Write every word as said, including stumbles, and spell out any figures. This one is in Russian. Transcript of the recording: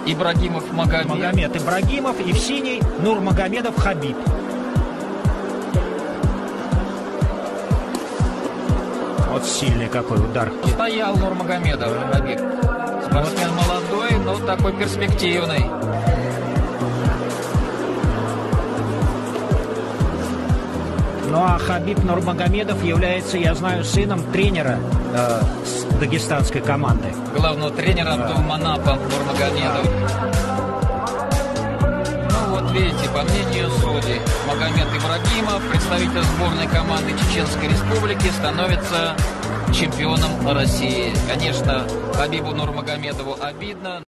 Ибрагимов Магомед. Магомед Ибрагимов, и в синий Нурмагомедов Хабиб. Вот сильный какой удар. Стоял Нурмагомедов Хабиб. Спортсмен молодой, но такой перспективный. Ну а Хабиб Нурмагомедов является, я знаю, сыном тренера э, с дагестанской команды. Главного тренера Абдулманапа Нурмагомедов. Ну вот видите, по мнению судей, Магомед Ибрагимов, представитель сборной команды Чеченской Республики, становится чемпионом России. Конечно, Хабибу Нурмагомедову обидно.